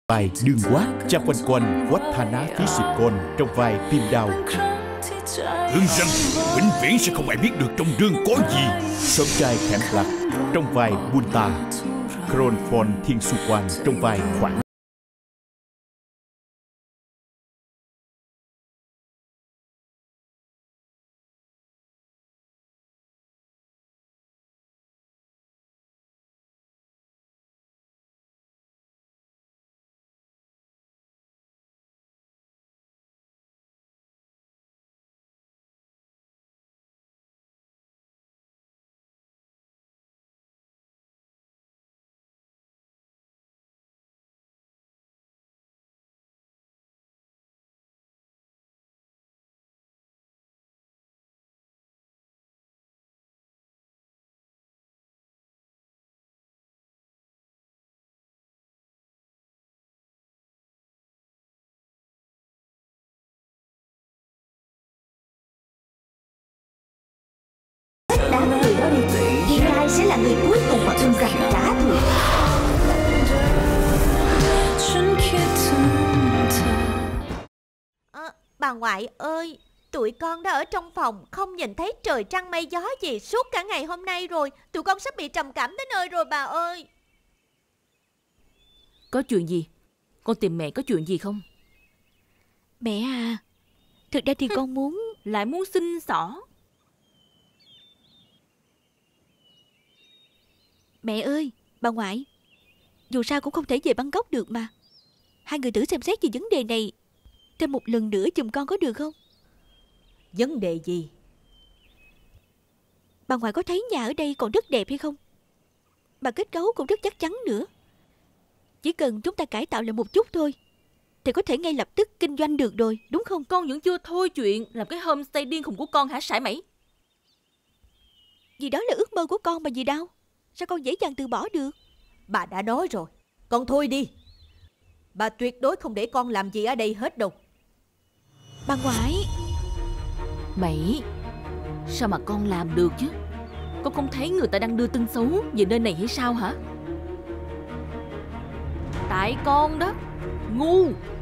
Vai đương quát cha quanh quanh quách tha ná phí xịt con trong vai phim đào. Ương rằng vĩnh viễn sẽ không ai biết được trong rương có gì. Sớm trai khẽm lạc trong vai Bunta. Kron Phon Thiên Su Quan trong vai Khoảng. Đám người đó đi, thì ai sẽ là người cuối cùng mà Ương rằng trả thù? Bà ngoại ơi, tụi con đã ở trong phòng không nhìn thấy trời trăng mây gió gì suốt cả ngày hôm nay rồi. Tụi con sắp bị trầm cảm tới nơi rồi bà ơi. Có chuyện gì? Con tìm mẹ có chuyện gì không? Mẹ à, thực ra thì con muốn... Lại muốn xin xỏ. Mẹ ơi, bà ngoại, dù sao cũng không thể về Bangkok được mà. Hai người thử xem xét về vấn đề này thêm một lần nữa giùm con có được không? Vấn đề gì? Bà ngoại có thấy nhà ở đây còn rất đẹp hay không? Bà kết cấu cũng rất chắc chắn nữa. Chỉ cần chúng ta cải tạo lại một chút thôi thì có thể ngay lập tức kinh doanh được rồi, đúng không? Con vẫn chưa thôi chuyện làm cái homestay điên khùng của con hả sải mẩy? Vì đó là ước mơ của con mà gì đâu. Sao con dễ dàng từ bỏ được? Bà đã nói rồi, con thôi đi. Bà tuyệt đối không để con làm gì ở đây hết đâu. Bà ngoại. Mẩy, sao mà con làm được chứ? Con không thấy người ta đang đưa tin xấu về nơi này hay sao hả? Tại con đó, ngu.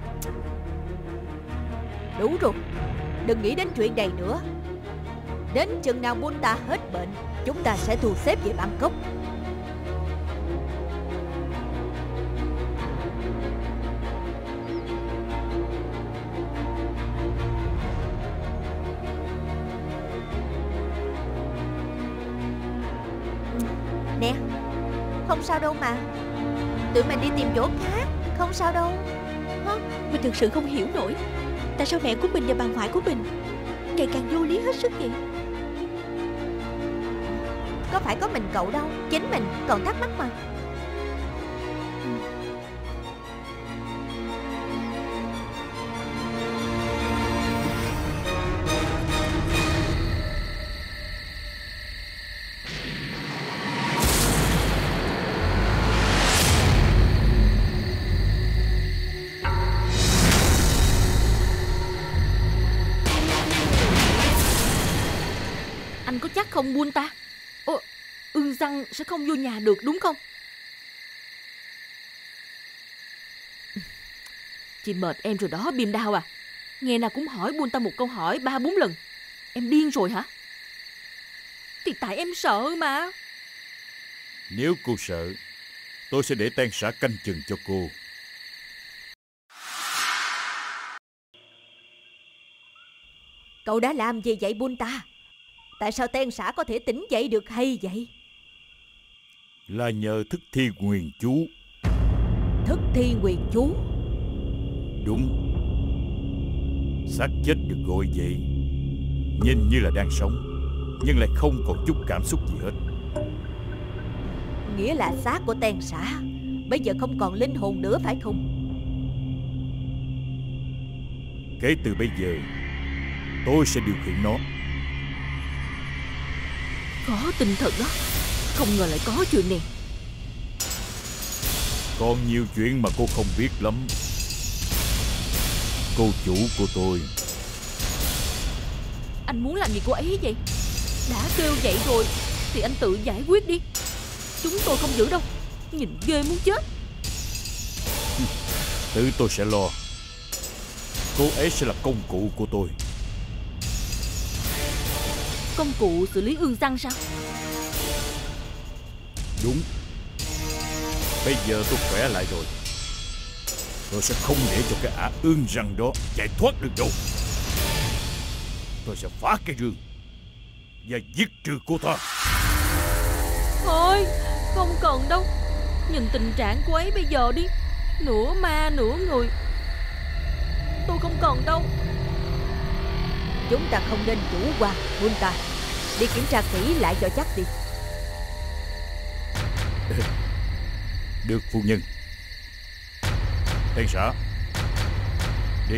Đủ rồi, đừng nghĩ đến chuyện này nữa. Đến chừng nào Bunta hết bệnh, chúng ta sẽ thu xếp về Bangkok. Nè, không sao đâu mà. Tụi mình đi tìm chỗ khác, không sao đâu. Hả? Mình thực sự không hiểu nổi tại sao mẹ của mình và bà ngoại của mình ngày càng vô lý hết sức vậy. Có phải có mình cậu đâu, chính mình còn thắc mắc mà. Anh có chắc không Bunta? Ương Răng sẽ không vô nhà được đúng không? Chị mệt em rồi đó Bim Đao à. Ngày nào cũng hỏi Bunta một câu hỏi 3-4 lần. Em điên rồi hả? Thì tại em sợ mà. Nếu cô sợ, tôi sẽ để Tan Xã canh chừng cho cô. Cậu đã làm gì vậy Bunta? Tại sao Tan Xã có thể tỉnh dậy được hay vậy? Là nhờ thức thi nguyền chú. Thức thi nguyền chú? Đúng. Xác chết được gọi dậy, nhìn như là đang sống, nhưng lại không còn chút cảm xúc gì hết. Nghĩa là xác của Tan Xã bây giờ không còn linh hồn nữa phải không? Kể từ bây giờ, tôi sẽ điều khiển nó. Có tinh thần đó. Không ngờ lại có chuyện này. Còn nhiều chuyện mà cô không biết lắm. Cô chủ của tôi. Anh muốn làm gì cô ấy vậy? Đã kêu vậy rồi thì anh tự giải quyết đi. Chúng tôi không giữ đâu. Nhìn ghê muốn chết. Tự tôi sẽ lo. Cô ấy sẽ là công cụ của tôi. Công cụ xử lý ương xăng sao? Đúng. Bây giờ tôi khỏe lại rồi. Tôi sẽ không để cho cái ả ương răng đó chạy thoát được đâu. Tôi sẽ phá cái rương và giết trừ cô ta. Thôi, không cần đâu. Nhìn tình trạng cô ấy bây giờ đi, nửa ma nửa người. Tôi không cần đâu. Chúng ta không nên chủ quan, Bunta. Đi kiểm tra kỹ lại cho chắc đi. Được phu nhân. Tên xã, đi.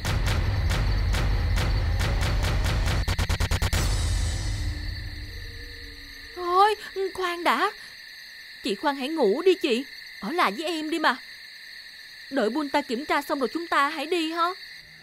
Thôi, khoan đã. Chị khoan hãy ngủ đi chị. Ở lại với em đi mà. Đợi Bunta kiểm tra xong rồi chúng ta hãy đi ha.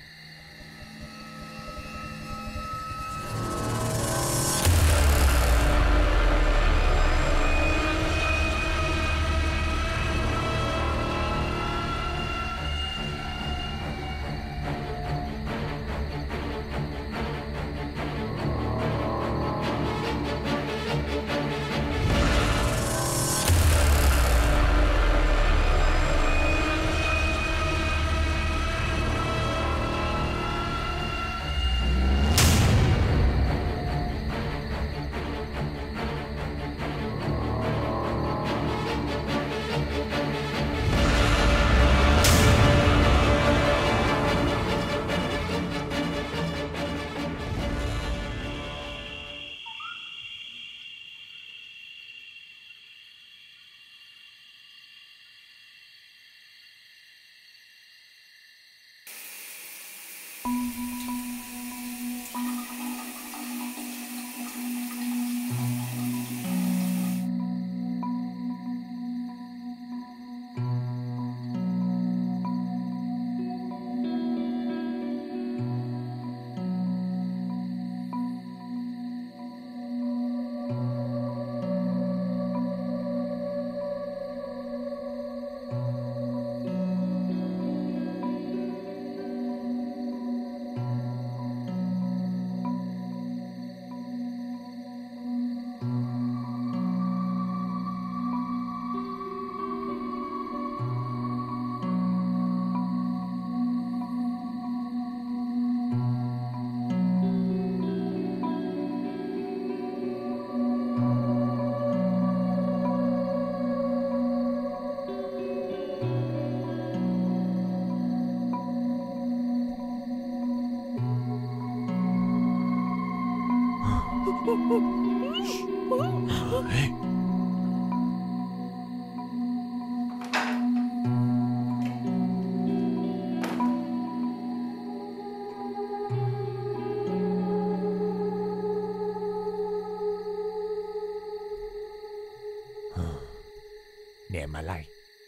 Nè Mà Lai,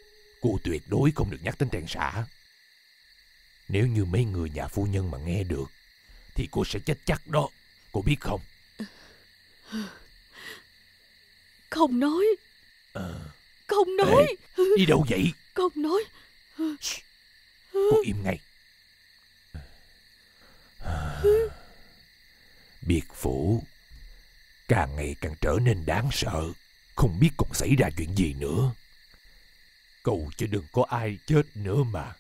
cô tuyệt đối không được nhắc đến Tèn xã. Nếu như mấy người nhà phu nhân mà nghe được thì cô sẽ chết chắc đó, cô biết không? Không nói. Không nói. Ê, đi đâu vậy? Không nói. Cô im ngay. Biệt phủ càng ngày càng trở nên đáng sợ, không biết còn xảy ra chuyện gì nữa. Cầu cho đừng có ai chết nữa mà.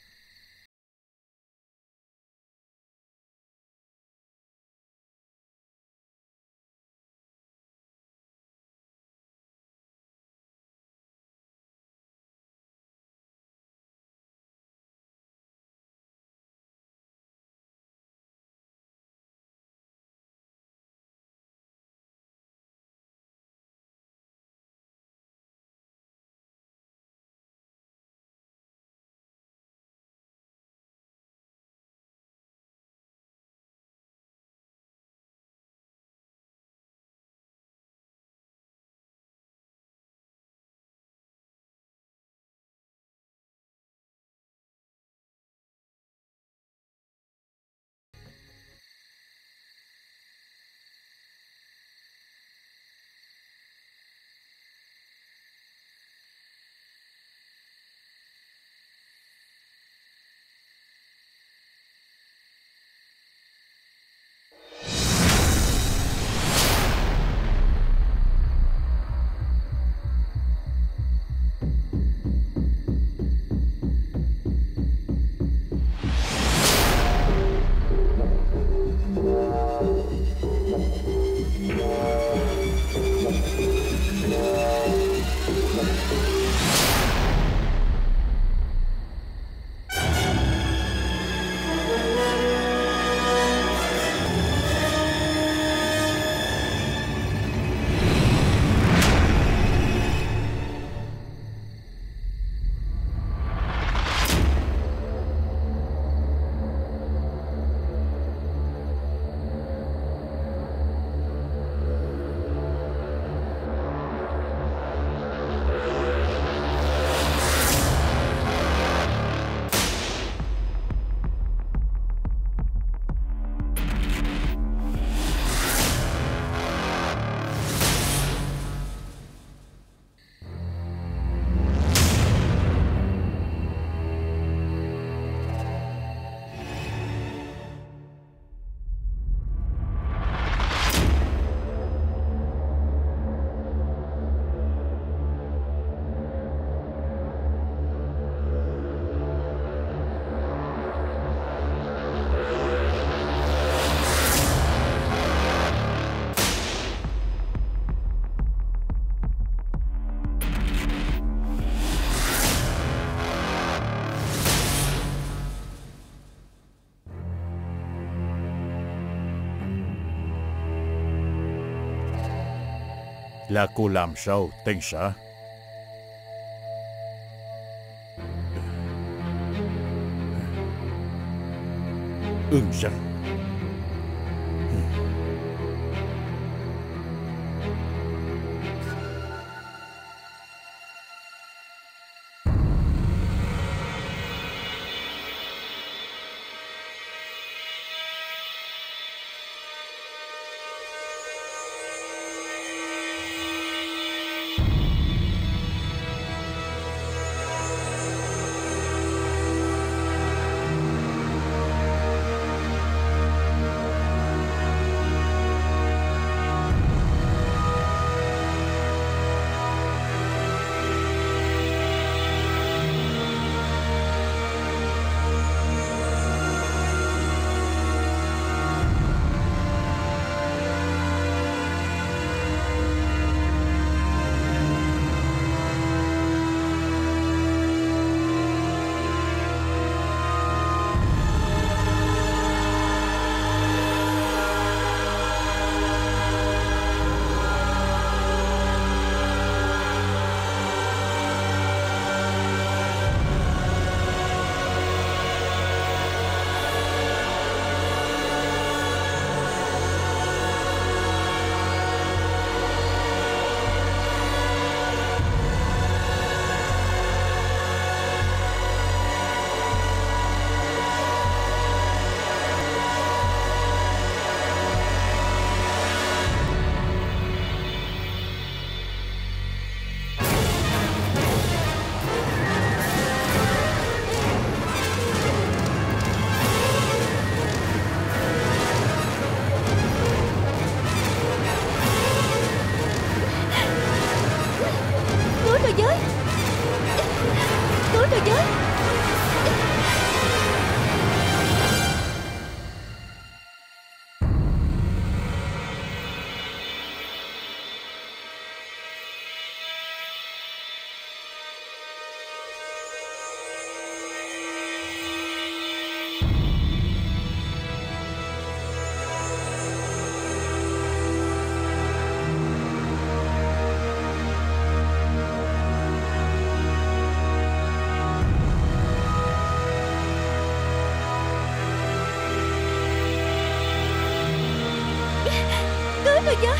Là cô làm sao, tên xã? Ương Răng. tôi với!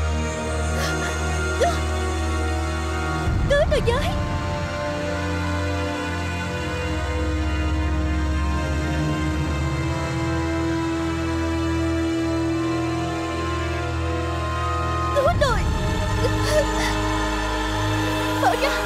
Cứu tôi với! Cứu tôi! Mở ra!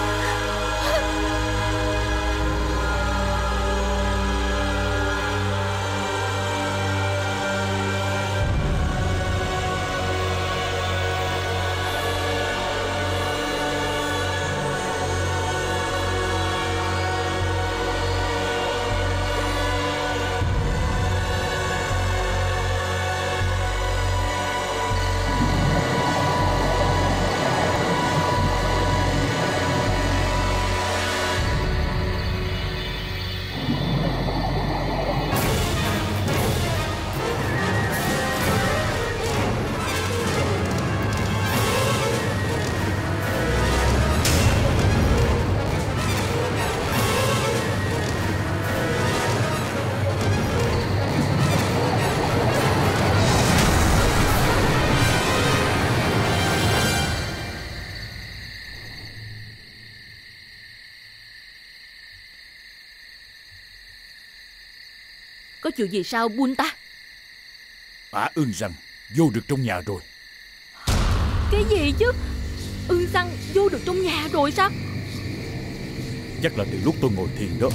Có chuyện gì sao Bunta? Ương Răng vô được trong nhà rồi. Cái gì chứ? Ương Răng vô được trong nhà rồi sao? Chắc là từ lúc tôi ngồi thiền đó.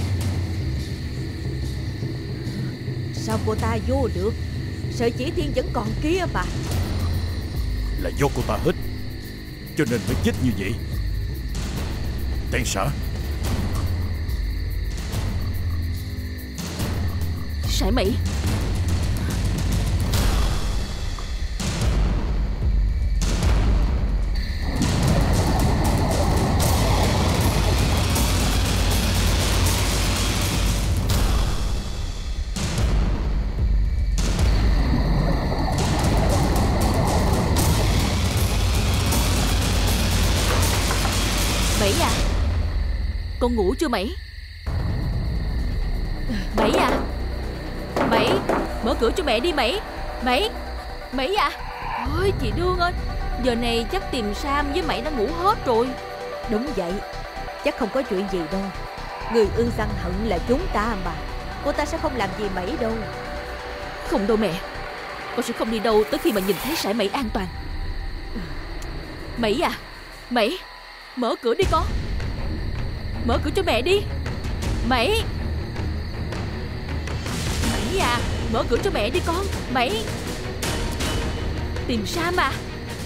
Sao cô ta vô được? Sợi chỉ thiên vẫn còn kia mà. Là do cô ta hết, cho nên mới chết như vậy. Tên xã. Sải Mỹ. con ngủ chưa Mẩy? Mẩy à? Mẩy, mở cửa cho mẹ đi Mẩy. Mẩy, Mẩy à? Ôi chị Đương ơi, giờ này chắc tìm Sam với Mẩy đã ngủ hết rồi. Đúng vậy, chắc không có chuyện gì đâu. Người ương săn hận là chúng ta mà. Cô ta sẽ không làm gì Mẩy đâu. Không đâu mẹ, con sẽ không đi đâu tới khi mà nhìn thấy sải Mẩy an toàn. Mẩy à, Mẩy, mở cửa đi con. Mở cửa cho mẹ đi. Mẩy, Mẩy à, mở cửa cho mẹ đi con. Mẩy, tìm Sam à?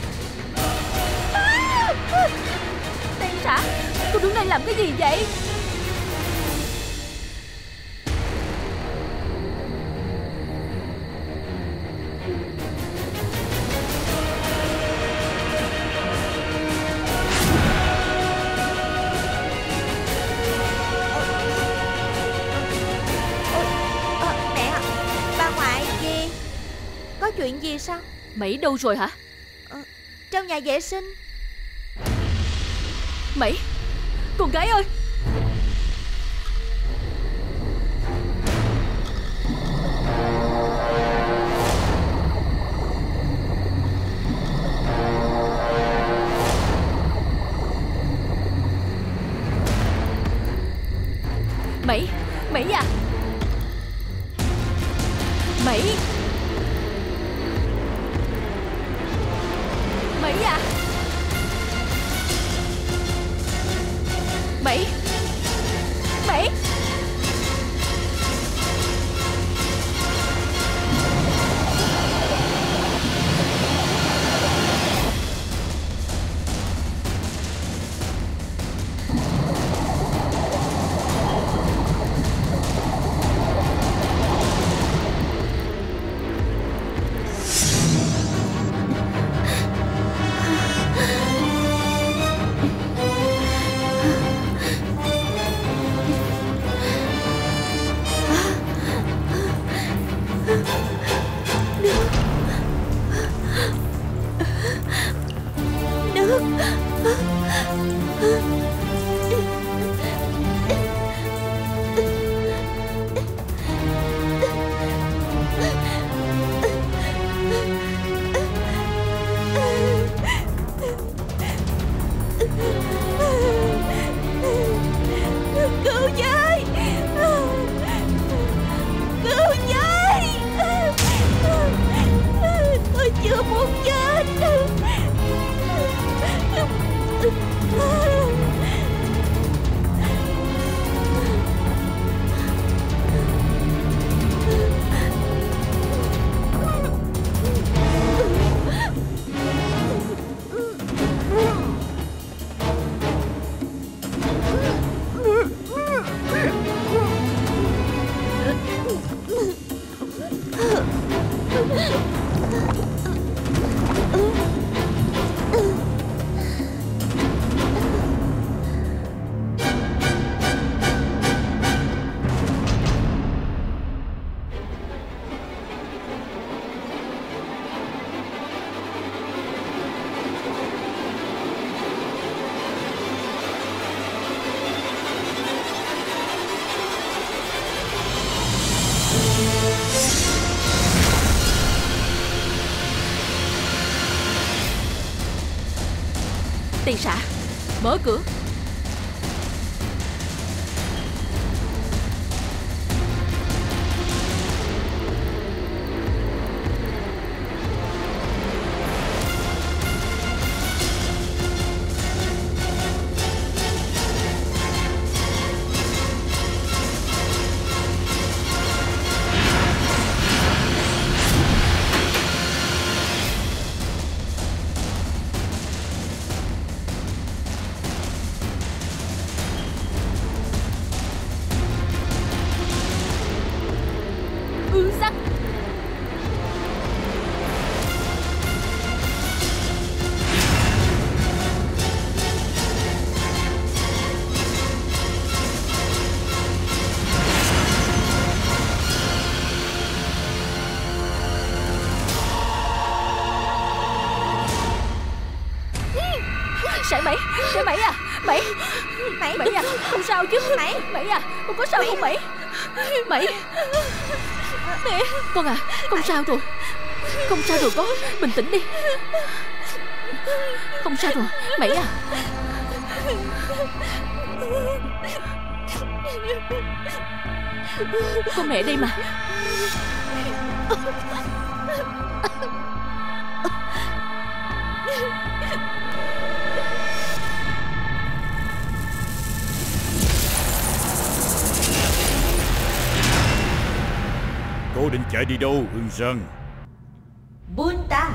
Tiên xã, cô đứng đây làm cái gì vậy? Mẹ, bà ngoại gì? Có chuyện gì sao? Mẩy đâu rồi hả? Trong nhà vệ sinh. Mẩy, con gái ơi. Mẩy, Mẩy à? Mẩy, Mẩy à? Mẩy, Mẩy. Cứu với! Cứu với! Tôi chưa muốn chết. Tiền xạ, mở cửa. Sắt. Sải Mẩy à, Mỹ. Mỹ. Mỹ à, không sao chứ? Mỹ. Mỹ à, con có sao không Mỹ? Mỹ. Mẹ. Con à, con sao rồi? Không sao rồi con, bình tĩnh đi. Không sao rồi, Mỹ à. Có mẹ đây mà. Cô định chạy đi đâu, Hương Sơn? Bunta.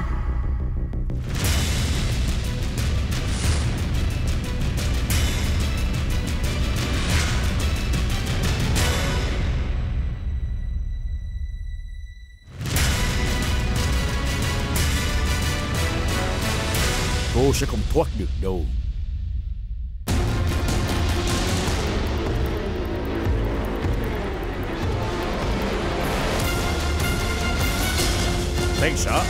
Cô sẽ không thoát được đâu. Tên xã.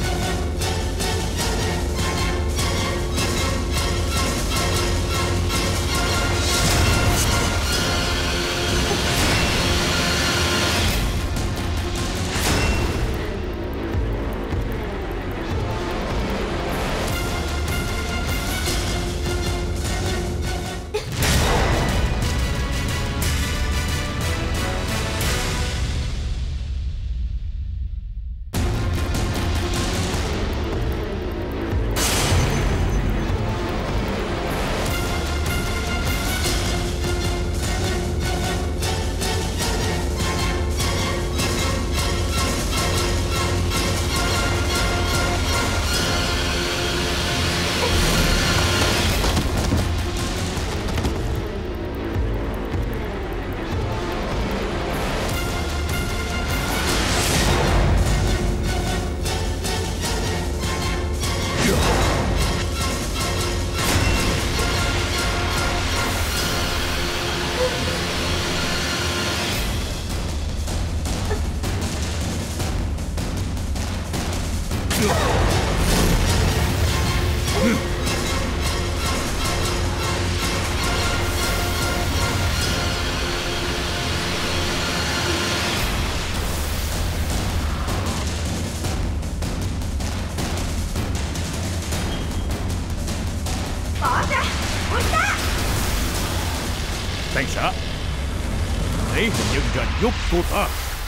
Tên xã. Để hình nhân ra giúp cô ta.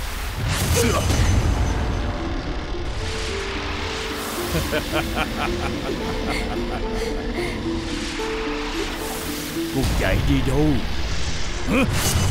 Cô chạy đi đâu? Hả?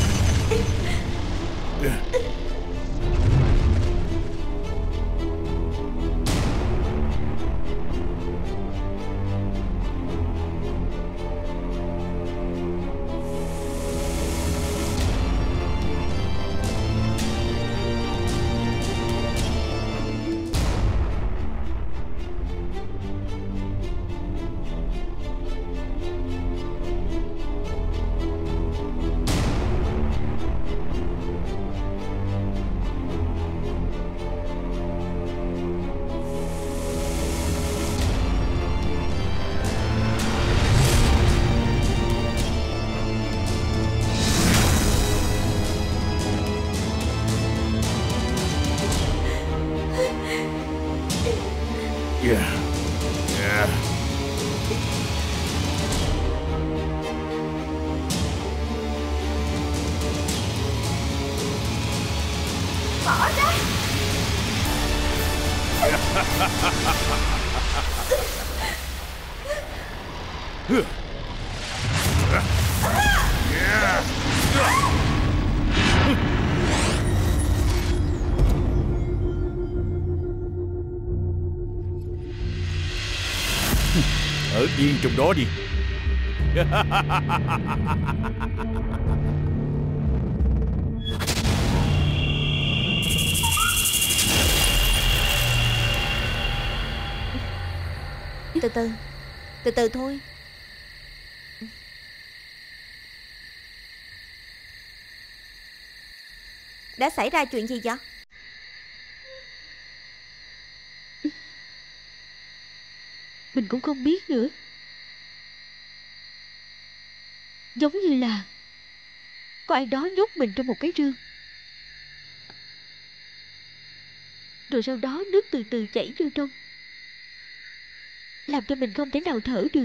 Bỏ ra. Ở yên trong đó đi. Từ từ thôi. Đã xảy ra chuyện gì vậy? Mình cũng không biết nữa. Giống như là có ai đó nhốt mình trong một cái rương, rồi sau đó nước từ từ chảy vô trong, làm cho mình không thể nào thở được.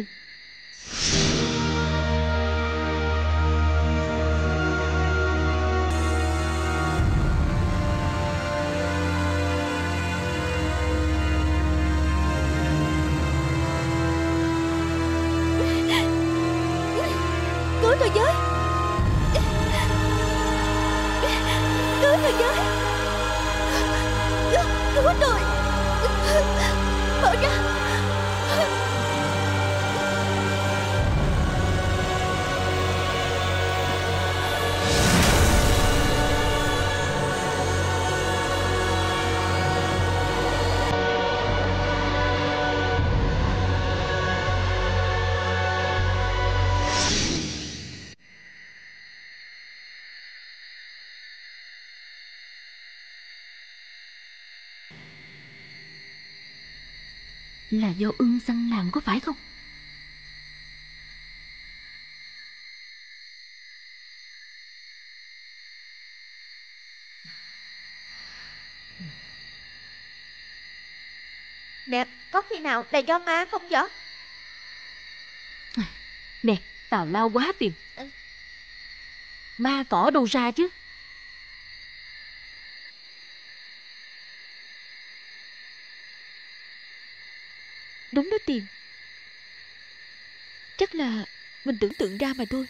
Cứu tôi với! Cứu tôi với! Cứu tôi! Mở ra! Là do Ương Săn làm có phải không? Nè, có khi nào là do ma không vậy? Nè, tào lao quá tiền. Ma cỏ đâu ra chứ? Đúng đó Tiền. Chắc là mình tưởng tượng ra mà thôi.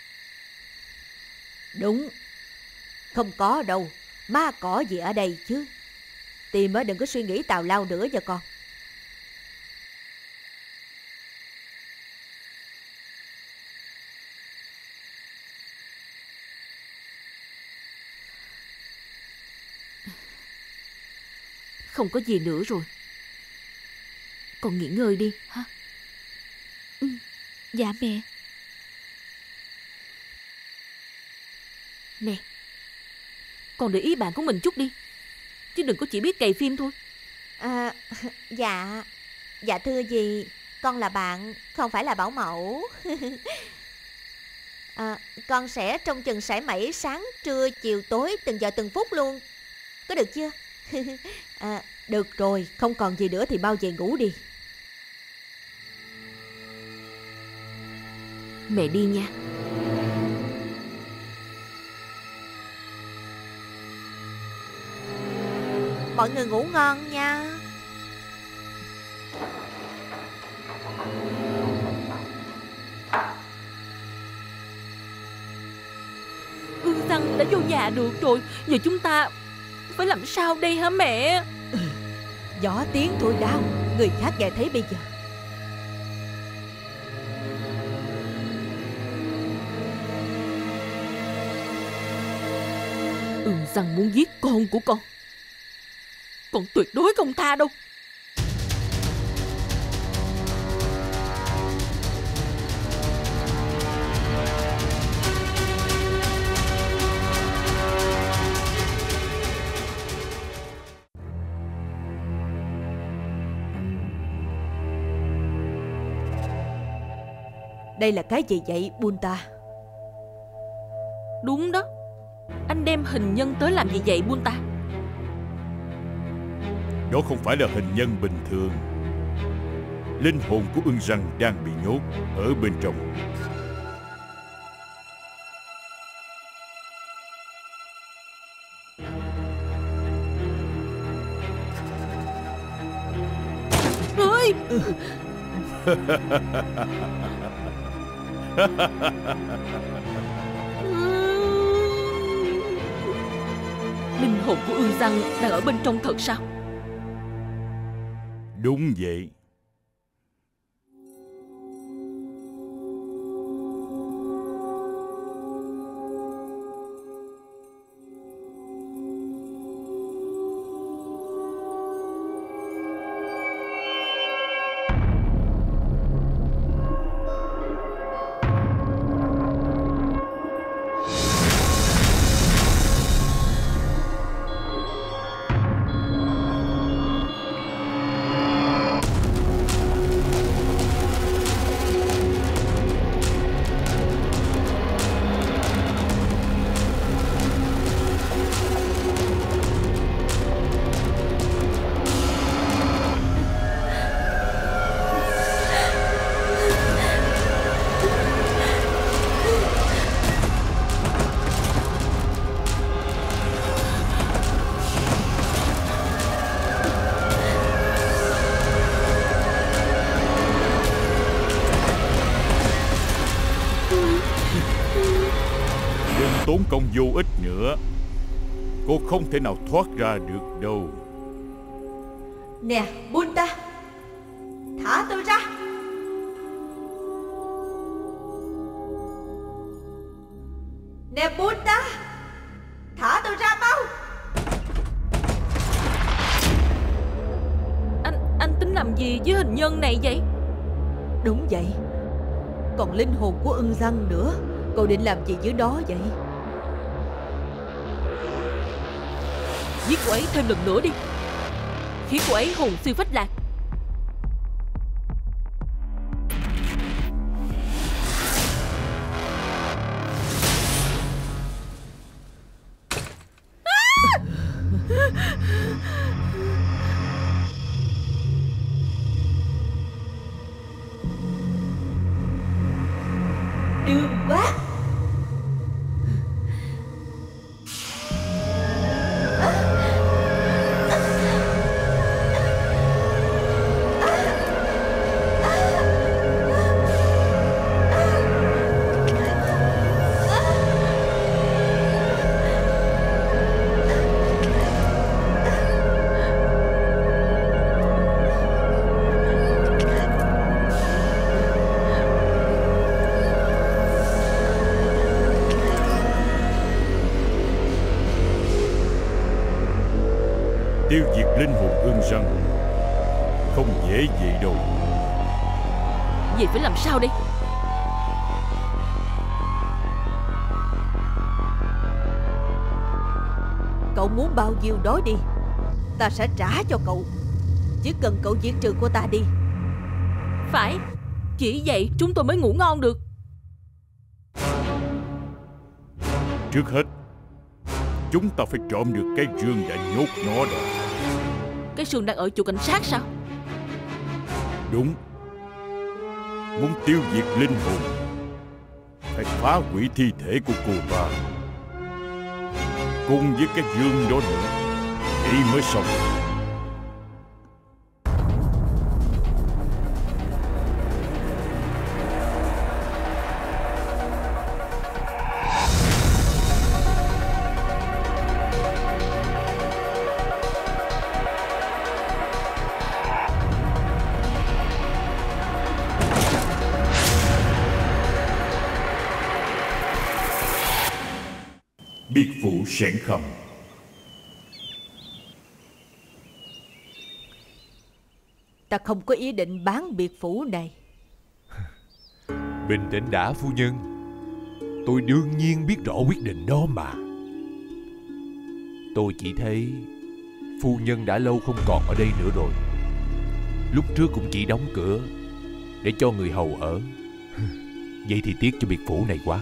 Đúng. Không có đâu. Ma cỏ gì ở đây chứ. Tìm á, đừng có suy nghĩ tào lao nữa cho con. Không có gì nữa rồi. Con nghỉ ngơi đi ha. Dạ mẹ. Nè, con để ý bạn của mình chút đi, chứ đừng có chỉ biết cày phim thôi. Dạ thưa dì, con là bạn, không phải là bảo mẫu. Con sẽ trông chừng sải mẩy sáng, trưa, chiều, tối, từng giờ từng phút luôn. Có được chưa? Được rồi, không còn gì nữa thì mau về ngủ đi. Mẹ đi nha. Mọi người ngủ ngon nha. Ương Săn đã vô nhà được rồi. Giờ chúng ta phải làm sao đây hả mẹ? Gió tiếng thôi đau, người khác nghe thấy bây giờ. Ương Săn muốn giết con của con tuyệt đối không tha đâu. Đây là cái gì vậy Bunta? Đúng đó. Anh đem hình nhân tới làm gì vậy Bunta? Đó không phải là hình nhân bình thường. Linh hồn của Ương Răng đang bị nhốt ở bên trong. Ơi! Linh hồn của Ương Răng đang ở bên trong thật sao? Đúng vậy. tốn công vô ích nữa. Cô không thể nào thoát ra được đâu. Nè, buông ta. Thả tôi ra. Nè, buông ta. Thả tôi ra mau. Anh tính làm gì với hình nhân này vậy? Đúng vậy. Còn linh hồn của ưng răng nữa. Cậu định làm gì dưới đó vậy? Giết cô ấy thêm lần nữa đi, khiến cô ấy hồn siêu phách lạc. Đừng quá. Tiêu diệt linh hồn ương răng không dễ vậy đâu. Vậy phải làm sao đây? Cậu muốn bao nhiêu nói đi, ta sẽ trả cho cậu. Chỉ cần cậu diệt trừ cô ta đi. Phải, chỉ vậy chúng tôi mới ngủ ngon được. Trước hết, chúng ta phải trộm được cái rương đã nhốt nó đó. Cái sườn đang ở chỗ cảnh sát sao? Đúng. Muốn tiêu diệt linh hồn, phải phá hủy thi thể của cô ta cùng với cái rương đó nữa thì mới xong. Biệt phủ sẻn khầm. Ta không có ý định bán biệt phủ này. Bình tĩnh đã phu nhân. Tôi đương nhiên biết rõ quyết định đó mà. Tôi chỉ thấy phu nhân đã lâu không còn ở đây nữa rồi. Lúc trước cũng chỉ đóng cửa để cho người hầu ở. Vậy thì tiếc cho biệt phủ này quá.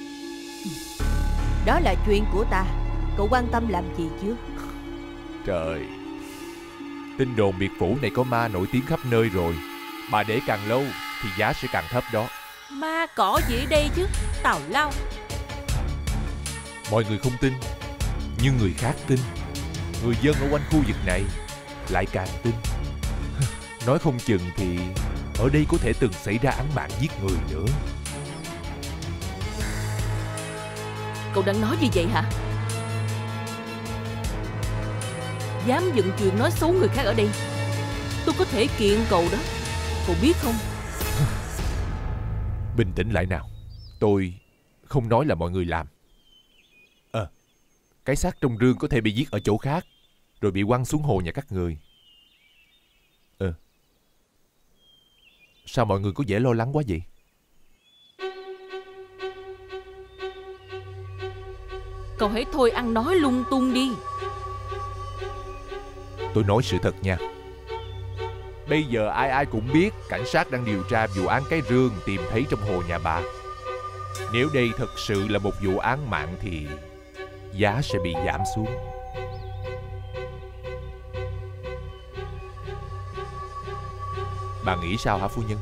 Đó là chuyện của ta. Cậu quan tâm làm gì chứ? Trời, tin đồn biệt phủ này có ma nổi tiếng khắp nơi rồi. Bà để càng lâu thì giá sẽ càng thấp đó. Ma cỏ gì ở đây chứ, tào lao. Mọi người không tin, nhưng người khác tin. Người dân ở quanh khu vực này lại càng tin. Nói không chừng thì ở đây có thể từng xảy ra án mạng giết người nữa. Cậu đang nói gì vậy hả? Dám dựng chuyện nói xấu người khác ở đây, tôi có thể kiện cậu đó. Cậu biết không? Bình tĩnh lại nào. Tôi không nói là mọi người làm. Cái xác trong rương có thể bị giết ở chỗ khác, rồi bị quăng xuống hồ nhà các người. Sao mọi người có vẻ lo lắng quá vậy? Cậu hãy thôi ăn nói lung tung đi. Tôi nói sự thật nha. Bây giờ ai ai cũng biết cảnh sát đang điều tra vụ án cái rương tìm thấy trong hồ nhà bà. Nếu đây thật sự là một vụ án mạng thì giá sẽ bị giảm xuống. Bà nghĩ sao hả phu nhân?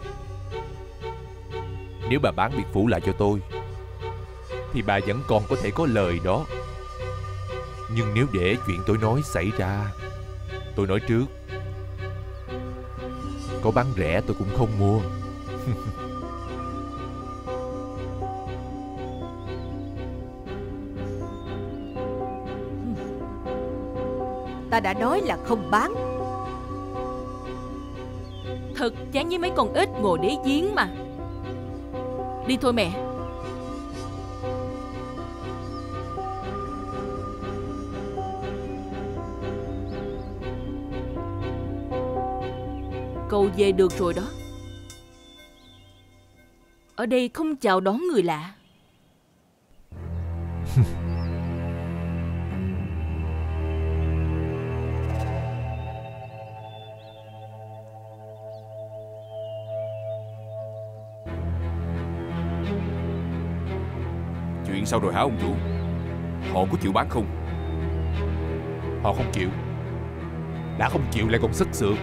Nếu bà bán biệt phủ lại cho tôi thì bà vẫn còn có thể có lời đó. Nhưng nếu để chuyện tôi nói xảy ra, tôi nói trước, có bán rẻ tôi cũng không mua. Ta đã nói là không bán. Thật chán với mấy con ếch ngồi đế giếng mà. Đi thôi mẹ. Cậu về được rồi đó. Ở đây không chào đón người lạ. Chuyện sao rồi hả ông chủ? Họ có chịu bán không? Họ không chịu. Đã không chịu lại còn sức sượng.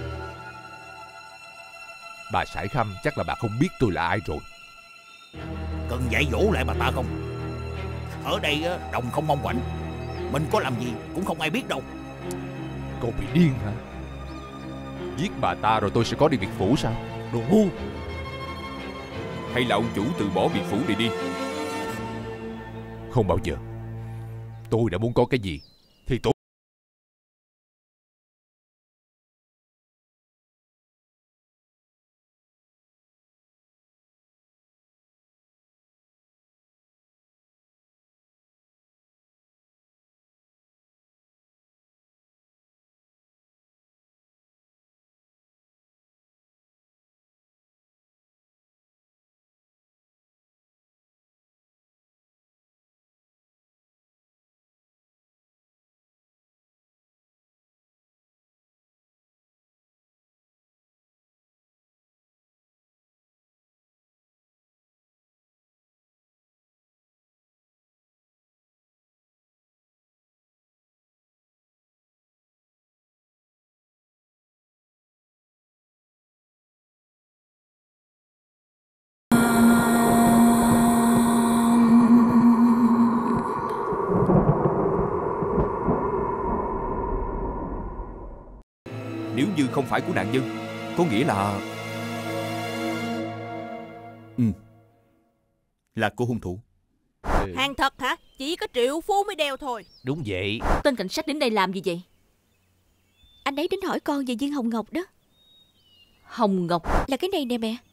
Bà Sải Khăm chắc là bà không biết tôi là ai rồi. Cần dạy dỗ lại bà ta không? Ở đây đồng không mong quạnh. Mình có làm gì cũng không ai biết đâu. Cậu bị điên hả? Giết bà ta rồi tôi sẽ có đi biệt phủ sao? Đồ ngu. Hay là ông chủ từ bỏ biệt phủ để đi? Không bao giờ. Tôi đã muốn có cái gì thì tôi Nếu như không phải của nạn nhân, có nghĩa là... Là của hung thủ. Hàng thật hả? Chỉ có triệu phú mới đeo thôi. Đúng vậy. Tên cảnh sát đến đây làm gì vậy? Anh ấy đến hỏi con về viên hồng ngọc đó. Hồng ngọc? Là cái này nè mẹ.